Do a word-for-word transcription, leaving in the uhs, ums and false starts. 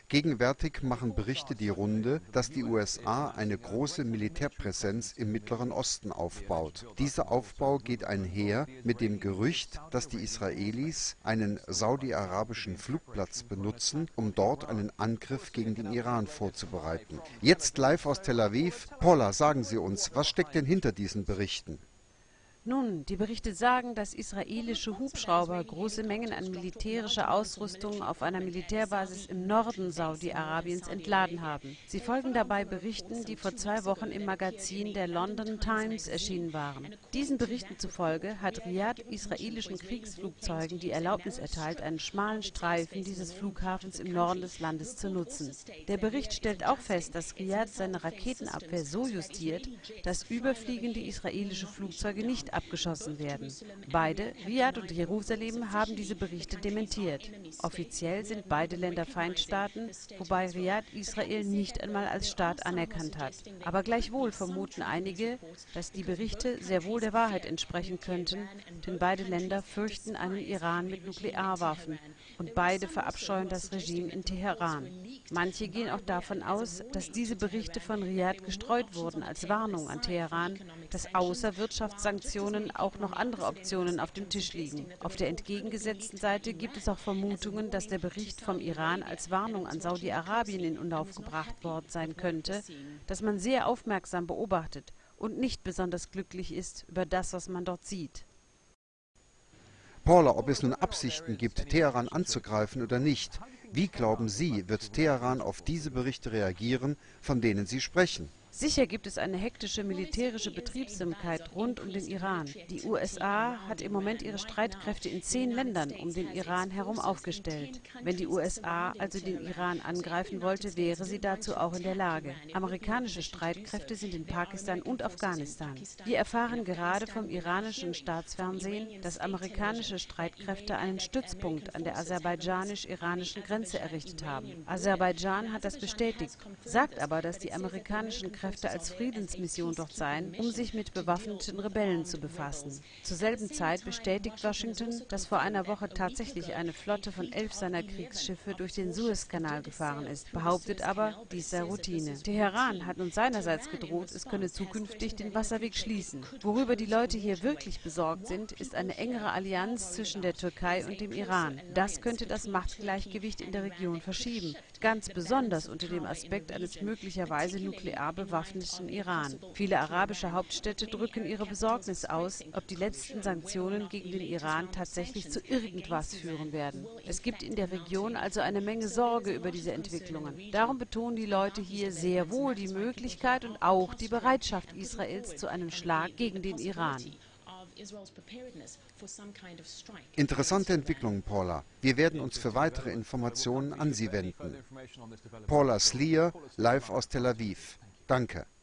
Gegenwärtig machen Berichte die Runde, dass die U S A eine große Militärpräsenz im Mittleren Osten aufbaut. Dieser Aufbau geht einher mit dem Gerücht, dass die Israelis einen saudi-arabischen Flugplatz benutzen, um dort einen Angriff gegen den Iran vorzubereiten. Jetzt live aus Tel Aviv. Paula, sagen Sie uns, was steckt denn hinter diesen Berichten? Nun, die Berichte sagen, dass israelische Hubschrauber große Mengen an militärischer Ausrüstung auf einer Militärbasis im Norden Saudi-Arabiens entladen haben. Sie folgen dabei Berichten, die vor zwei Wochen im Magazin der London Times erschienen waren. Diesen Berichten zufolge hat Riad israelischen Kriegsflugzeugen die Erlaubnis erteilt, einen schmalen Streifen dieses Flughafens im Norden des Landes zu nutzen. Der Bericht stellt auch fest, dass Riad seine Raketenabwehr so justiert, dass überfliegende israelische Flugzeuge nicht abgeschossen werden. Beide, Riad und Jerusalem, haben diese Berichte dementiert. Offiziell sind beide Länder Feindstaaten, wobei Riad Israel nicht einmal als Staat anerkannt hat. Aber gleichwohl vermuten einige, dass die Berichte sehr wohl der Wahrheit entsprechen könnten, denn beide Länder fürchten einen Iran mit Nuklearwaffen und beide verabscheuen das Regime in Teheran. Manche gehen auch davon aus, dass diese Berichte von Riad gestreut wurden als Warnung an Teheran, dass außer Wirtschaftssanktionen auch noch andere Optionen auf dem Tisch liegen. Auf der entgegengesetzten Seite gibt es auch Vermutungen, dass der Bericht vom Iran als Warnung an Saudi-Arabien in Umlauf gebracht worden sein könnte, dass man sehr aufmerksam beobachtet und nicht besonders glücklich ist über das, was man dort sieht. Paula, ob es nun Absichten gibt, Teheran anzugreifen oder nicht, wie glauben Sie, wird Teheran auf diese Berichte reagieren, von denen Sie sprechen? Sicher gibt es eine hektische militärische Betriebsamkeit rund um den Iran. Die U S A hat im Moment ihre Streitkräfte in zehn Ländern um den Iran herum aufgestellt. Wenn die U S A also den Iran angreifen wollte, wäre sie dazu auch in der Lage. Amerikanische Streitkräfte sind in Pakistan und Afghanistan. Wir erfahren gerade vom iranischen Staatsfernsehen, dass amerikanische Streitkräfte einen Stützpunkt an der aserbaidschanisch-iranischen Grenze errichtet haben. Aserbaidschan hat das bestätigt, sagt aber, dass die amerikanischen Kräfte als Friedensmission dort seien, um sich mit bewaffneten Rebellen zu befassen. Zur selben Zeit bestätigt Washington, dass vor einer Woche tatsächlich eine Flotte von elf seiner Kriegsschiffe durch den Suezkanal gefahren ist, behauptet aber, dies sei Routine. Teheran hat nun seinerseits gedroht, es könne zukünftig den Wasserweg schließen. Worüber die Leute hier wirklich besorgt sind, ist eine engere Allianz zwischen der Türkei und dem Iran. Das könnte das Machtgleichgewicht in der Region verschieben, ganz besonders unter dem Aspekt eines möglicherweise nuklear bewaffneten Iran. Viele arabische Hauptstädte drücken ihre Besorgnis aus, ob die letzten Sanktionen gegen den Iran tatsächlich zu irgendwas führen werden. Es gibt in der Region also eine Menge Sorge über diese Entwicklungen. Darum betonen die Leute hier sehr wohl die Möglichkeit und auch die Bereitschaft Israels zu einem Schlag gegen den Iran. Interessante Entwicklung, Paula. Wir werden uns für weitere Informationen an Sie wenden. Paula Slier, live aus Tel Aviv. Danke.